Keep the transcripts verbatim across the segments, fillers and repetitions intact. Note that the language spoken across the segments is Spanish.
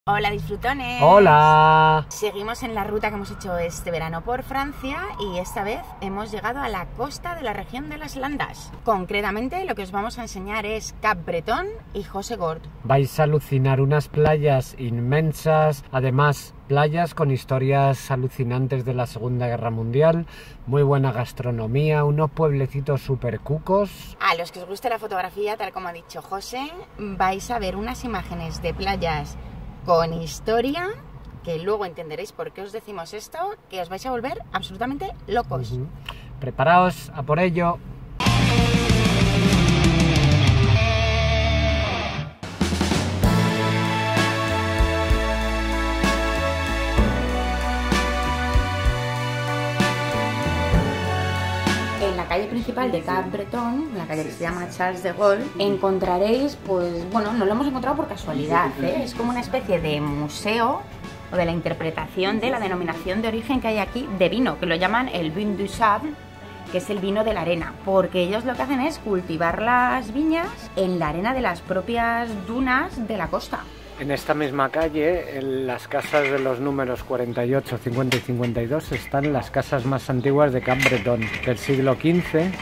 Hola disfrutones. Hola. Seguimos en la ruta que hemos hecho este verano por Francia y esta vez hemos llegado a la costa de la región de las Landas. Concretamente lo que os vamos a enseñar es Cap Breton y Hossegor. Vais a alucinar, unas playas inmensas, además playas con historias alucinantes de la Segunda Guerra Mundial, muy buena gastronomía, unos pueblecitos súper cucos. A los que os guste la fotografía, tal como ha dicho José, vais a ver unas imágenes de playas con historia, que luego entenderéis por qué os decimos esto, que os vais a volver absolutamente locos. Uh-huh. Preparaos a por ello. En la calle principal de Cap Breton, la calle que se llama Charles de Gaulle, encontraréis, pues bueno, no lo hemos encontrado por casualidad, ¿eh? Es como una especie de museo o de la interpretación de la denominación de origen que hay aquí de vino, que lo llaman el vin du sable, que es el vino de la arena, porque ellos lo que hacen es cultivar las viñas en la arena de las propias dunas de la costa. En esta misma calle, en las casas de los números cuarenta y ocho, cincuenta y cincuenta y dos, están las casas más antiguas de Cap Breton, del siglo quince.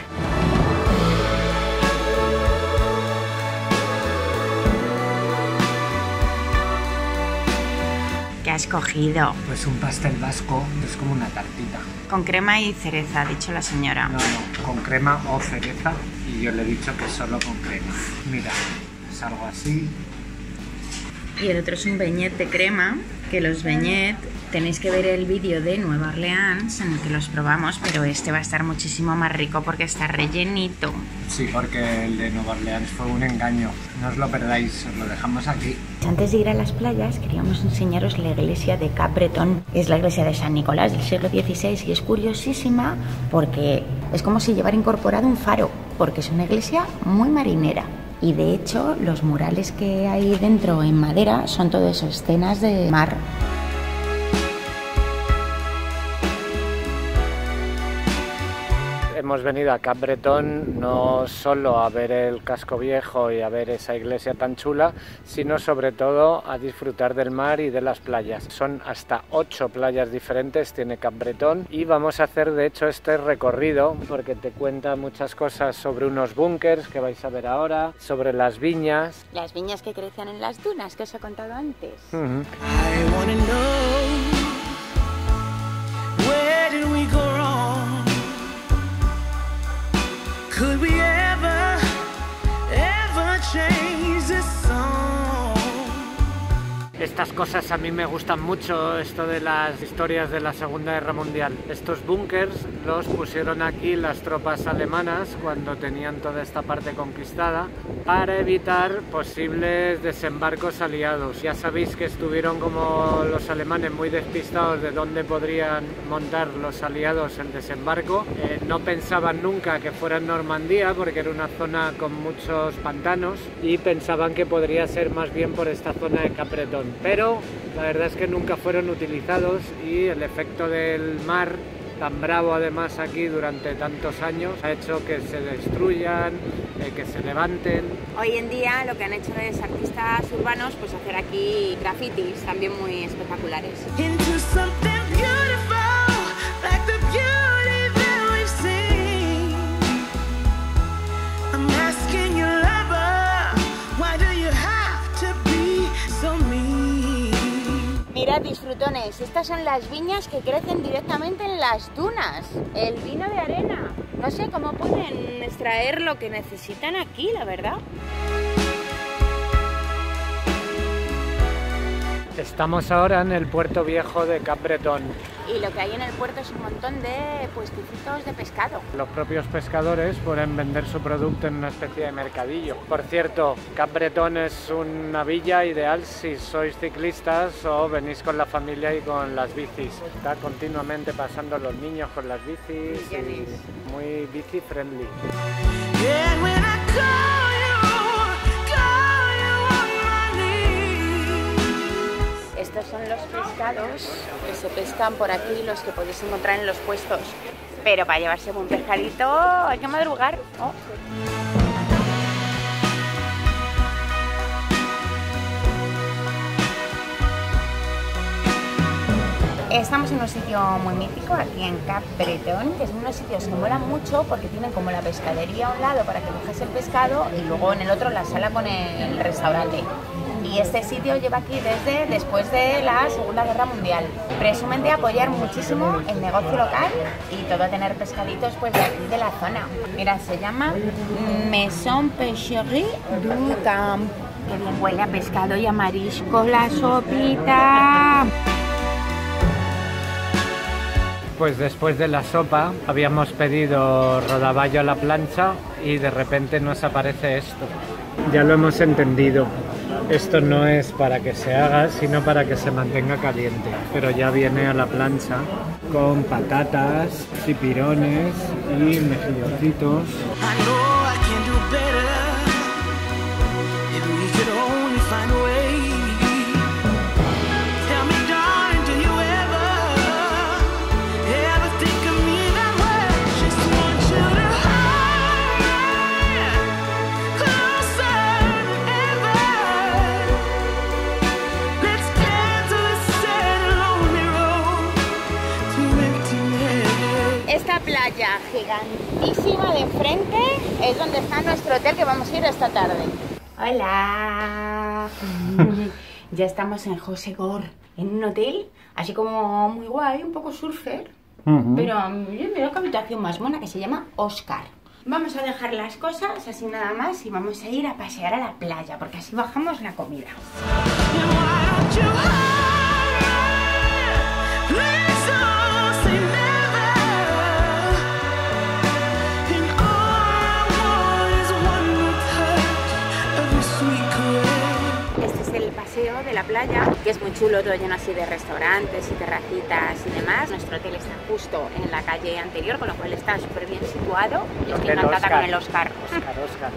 ¿Qué has cogido? Pues un pastel vasco, es como una tartita. Con crema y cereza, ha dicho la señora. No, no, con crema o cereza, y yo le he dicho que solo con crema. Mira, es algo así. Y el otro es un beignet de crema, que los beignet tenéis que ver el vídeo de Nueva Orleans en el que los probamos, pero este va a estar muchísimo más rico porque está rellenito. Sí, porque el de Nueva Orleans fue un engaño. No os lo perdáis, os lo dejamos aquí. Antes de ir a las playas queríamos enseñaros la iglesia de Cap Breton. Es la iglesia de San Nicolás del siglo dieciséis y es curiosísima porque es como si llevara incorporado un faro, porque es una iglesia muy marinera. Y de hecho los murales que hay dentro en madera son todo eso, escenas de mar. Hemos venido a Cap Breton no solo a ver el casco viejo y a ver esa iglesia tan chula, sino sobre todo a disfrutar del mar y de las playas. Son hasta ocho playas diferentes, tiene Cap Breton, y vamos a hacer de hecho este recorrido porque te cuenta muchas cosas sobre unos búnkers que vais a ver ahora, sobre las viñas. Las viñas que crecen en las dunas que os he contado antes. Uh-huh. I wanna know, where did we go wrong? Could we ever, ever change this song? Estas cosas a mí me gustan mucho, esto de las historias de la Segunda Guerra Mundial. Estos búnkers los pusieron aquí las tropas alemanas cuando tenían toda esta parte conquistada para evitar posibles desembarcos aliados. Ya sabéis que estuvieron como los alemanes muy despistados de dónde podrían montar los aliados el desembarco. Eh, no pensaban nunca que fuera en Normandía porque era una zona con muchos pantanos y pensaban que podría ser más bien por esta zona de Cap Breton. Pero la verdad es que nunca fueron utilizados y el efecto del mar tan bravo además aquí durante tantos años ha hecho que se destruyan, eh, que se levanten. Hoy en día lo que han hecho es artistas urbanos pues hacer aquí grafitis también muy espectaculares. Into something beautiful, like the beauty that we've seen. I'm asking your lover, why do you have to be so mean? Mirad disfrutones, estas son las viñas que crecen directamente en las dunas. El vino de arena. No sé cómo pueden extraer lo que necesitan aquí, la verdad. Estamos ahora en el puerto viejo de Cap Breton. Y lo que hay en el puerto es un montón de puestecitos de pescado. Los propios pescadores pueden vender su producto en una especie de mercadillo. Por cierto, Cap Breton es una villa ideal si sois ciclistas o venís con la familia y con las bicis. Está continuamente pasando los niños con las bicis y muy bici friendly. And when I call you, call you on my knees. Estos son los pescados que se pescan por aquí, los que podéis encontrar en los puestos. Pero para llevarse un pescadito hay que madrugar. Oh. Estamos en un sitio muy mítico aquí en Cap Bretón, que es unos sitios que molan mucho porque tienen como la pescadería a un lado para que coges el pescado y luego en el otro la sala con el restaurante. Y este sitio lleva aquí desde después de la Segunda Guerra Mundial. Presumen de apoyar muchísimo el negocio local y todo a tener pescaditos pues de aquí de la zona. Mira, se llama Maison Pêcherie du Camp. Que bien huele a pescado y a marisco la sopita. Pues después de la sopa habíamos pedido rodaballo a la plancha y de repente nos aparece esto. Ya lo hemos entendido. Esto no es para que se haga, sino para que se mantenga caliente. Pero ya viene a la plancha con patatas, chipirones y mejilloncitos. I know I can do better if we could only find a way. Tell me, darling, do you ever, ever think of me that way? Just want you to hold me closer than ever. Let's get to the sad and lonely road to emptiness. Esta playa gigantísima de enfrente es donde está nuestro hotel que vamos a ir esta tarde. Hola. Ya estamos en Hossegor, en un hotel así como muy guay, un poco surfer. Uh-huh. Pero mira qué habitación más mona, que se llama Oscar. Vamos a dejar las cosas así nada más y vamos a ir a pasear a la playa, porque así bajamos la comida. De la playa, que es muy chulo, todo lleno así de restaurantes y terracitas y demás. Nuestro hotel está justo en la calle anterior, con lo cual está súper bien situado. Y estoy encantada con el Oscar. Oscar, Oscar.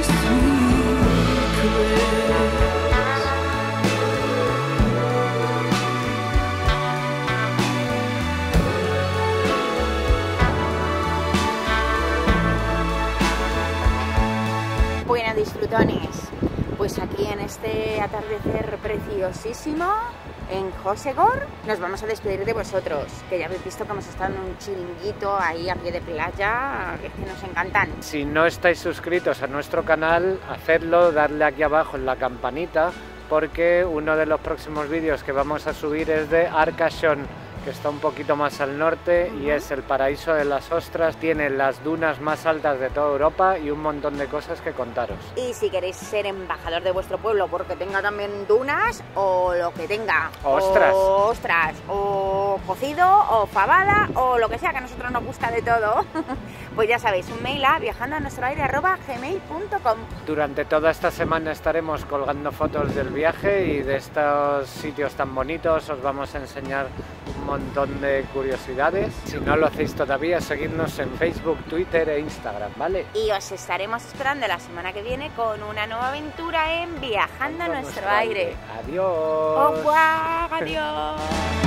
Buenas disfrutones. Pues aquí en este atardecer preciosísimo en Hossegor nos vamos a despedir de vosotros, que ya habéis visto que hemos estado en un chiringuito ahí a pie de playa, que, que nos encantan. Si no estáis suscritos a nuestro canal, hacedlo, darle aquí abajo en la campanita, porque uno de los próximos vídeos que vamos a subir es de Arcachon, que está un poquito más al norte y es el paraíso de las ostras, tiene las dunas más altas de toda Europa y un montón de cosas que contaros. Y si queréis ser embajador de vuestro pueblo porque tenga también dunas o lo que tenga, ostras, o ostras, o cocido, o fabada, o lo que sea, que a nosotros nos gusta de todo, pues ya sabéis, un mail a viajando a nuestro aire arroba gmail punto com. Durante toda esta semana estaremos colgando fotos del viaje y de estos sitios tan bonitos, os vamos a enseñar un montón de curiosidades. Si no lo hacéis todavía, seguidnos en Facebook, Twitter e Instagram, ¿vale? Y os estaremos esperando la semana que viene con una nueva aventura en Viajando a nuestro aire. Adiós. Au revoir, adiós.